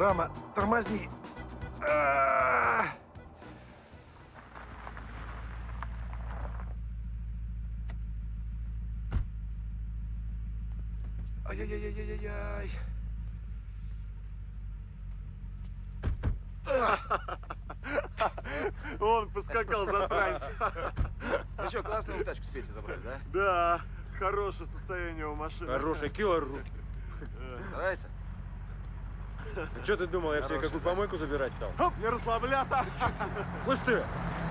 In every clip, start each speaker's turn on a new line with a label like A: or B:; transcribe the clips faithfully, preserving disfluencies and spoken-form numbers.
A: Рама, тормозни. А-а-а! Ай-яй-яй-яй-яй-яй.
B: Он поскакал, засранец.
C: Ну что, классную тачку с Петей забрали, да?
B: Да, хорошее состояние у машины.
D: Хороший киллер.
C: Нравится?
D: Что ты думал, я тебе
C: Хороший,
D: какую
C: да.
D: помойку забирать стал?
B: Хоп, не расслабляться.
D: Слышь ты!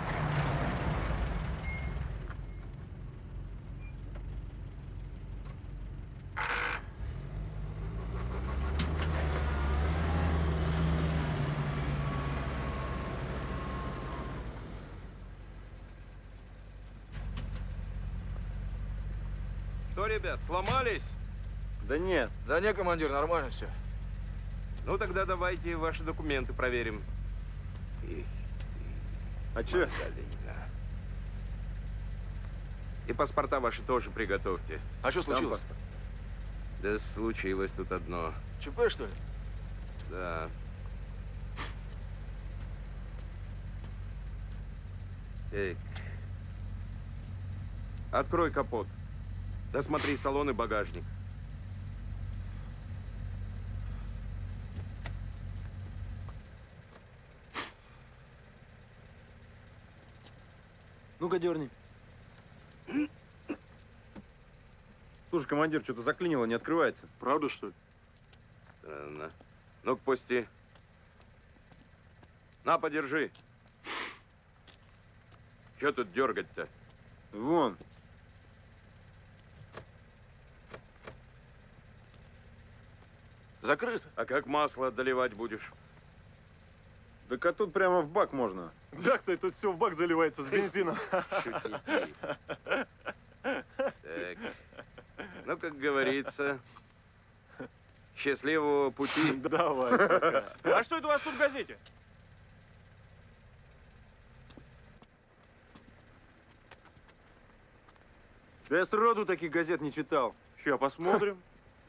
E: Что, ребят, сломались?
D: Да нет.
C: Да не, командир, нормально все.
E: Ну тогда давайте ваши документы проверим. И,
D: А че?
E: Магдалина. И паспорта ваши тоже приготовьте.
C: А что случилось?
D: паспорт.
E: Да случилось тут одно.
C: ЧП, что ли?
E: Да. Эй. Открой капот. Досмотри салон и багажник.
D: Ну-ка, дерни. Слушай, командир, что-то заклинило, не открывается.
B: Правда, что ли?
E: Странно. Ну-ка, пусти. На, подержи. Че тут дергать-то?
D: Вон.
C: Закрыто.
E: А как масло доливать будешь?
D: Так а тут прямо в бак можно.
B: Да, кстати, тут все в бак заливается с бензином.
E: Шутники. Так. Ну, как говорится, счастливого пути.
B: Давай, пока.
D: А что это у вас тут в газете? Да я сроду таких газет не читал. Ща, посмотрим.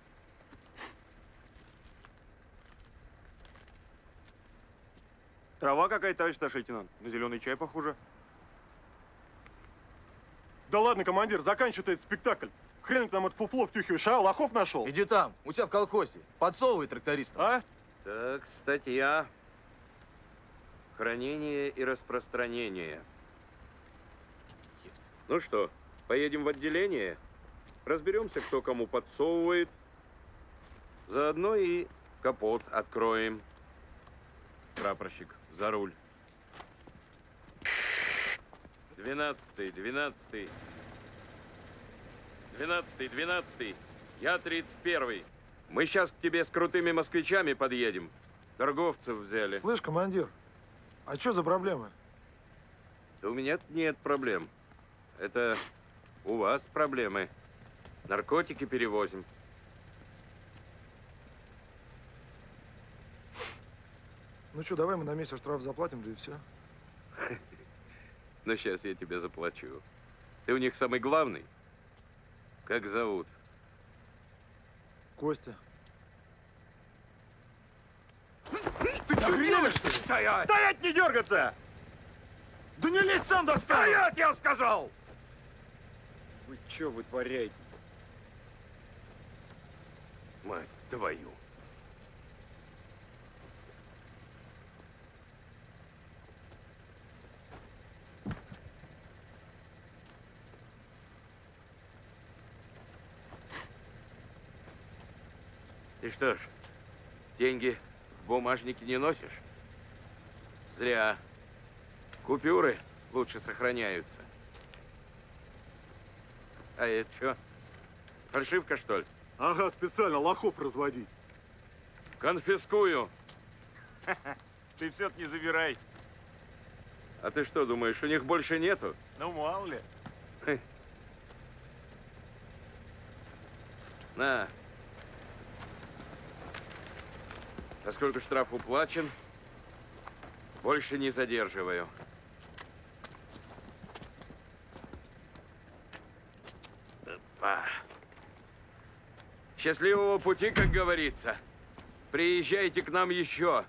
D: Трава какая-то, товарищ старший лейтенант. На зеленый чай похоже.
B: Да ладно, командир, заканчивай ты этот спектакль. Хрен ты нам это фуфло втюхиваешь, а? Лохов нашел?
C: Иди там, у тебя в колхозе. Подсовывай трактористам.
B: А?
E: Так, статья. Хранение и распространение. Ну что, поедем в отделение? Разберемся, кто кому подсовывает. Заодно и капот откроем. Прапорщик, за руль. Двенадцатый, двенадцатый. Двенадцатый, двенадцатый. Я тридцать первый. Мы сейчас к тебе с крутыми москвичами подъедем. Торговцев взяли.
A: Слышь, командир, а что за проблемы?
E: Да у меня нет проблем. Это у вас проблемы. Наркотики перевозим.
A: Ну что, давай мы на месяц штраф заплатим, да и все.
E: Ну, сейчас я тебе заплачу. Ты у них самый главный? Как зовут?
A: Костя.
D: Ты что, охренели, что ли?
E: Стоять!
D: Стоять, не дергаться! Да не лезь сам до
E: Стоять, я сказал!
D: Вы что вытворяете?
E: Мать твою. Ты что ж, деньги в бумажнике не носишь? Зря. Купюры лучше сохраняются. А это что? Фальшивка, что ли?
B: Ага, специально лохов разводить.
E: Конфискую.
D: Ты все-таки не забирай.
E: А ты что, думаешь, у них больше нету?
D: Ну, мало ли.
E: На. Поскольку штраф уплачен, больше не задерживаю. Опа. Счастливого пути, как говорится. Приезжайте к нам еще.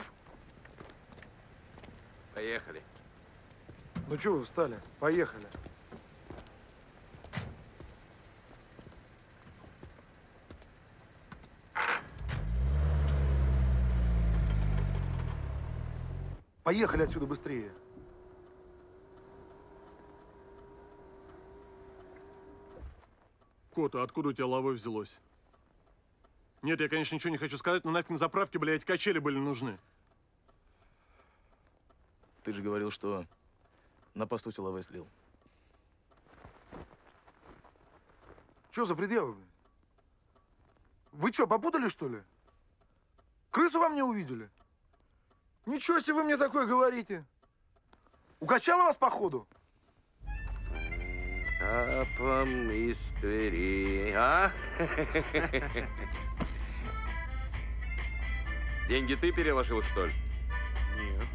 E: Поехали.
A: Ну что вы встали? Поехали. Поехали отсюда быстрее.
B: Кота, откуда у тебя лавой взялось? Нет, я, конечно, ничего не хочу сказать, но нафиг на заправке, блядь, качели были нужны.
F: Ты же говорил, что на посту силовой слил.
A: Что за предъявы? блин? Вы что, попутали, что ли? Крысу во мне увидели? Ничего себе вы мне такое говорите. Укачало вас, походу?
E: Тапом из Твери, а? Деньги ты переложил, что ли?
B: Нет.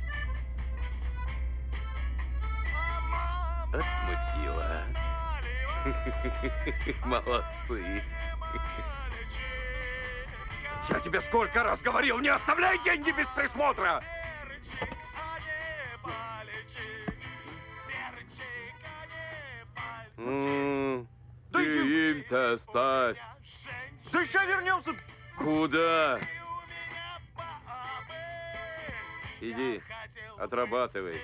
E: Отмутила. Молодцы. Я тебе сколько раз говорил, не оставляй деньги без присмотра! М,
B: Да
E: Ты
B: иди-
E: им-то оставь.
B: Да сейчас вернемся!
E: Куда? Иди, отрабатывай.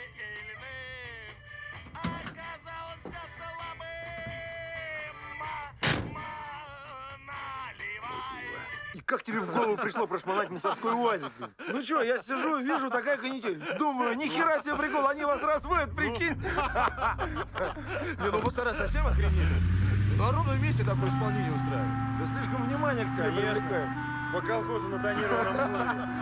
E: Мудила.
A: И как тебе в голову пришло прошмонать мусорской УАЗик? блин? Ну что, я сижу, вижу, такая канитель. Думаю, ни хера себе прикол, они вас раз в этот, прикинь.
F: Не, ну мусора совсем охренели. На ровном месте такое исполнение устраивает.
A: Да слишком внимание к себе привлекаем.
D: По колхозу на тонированном плане.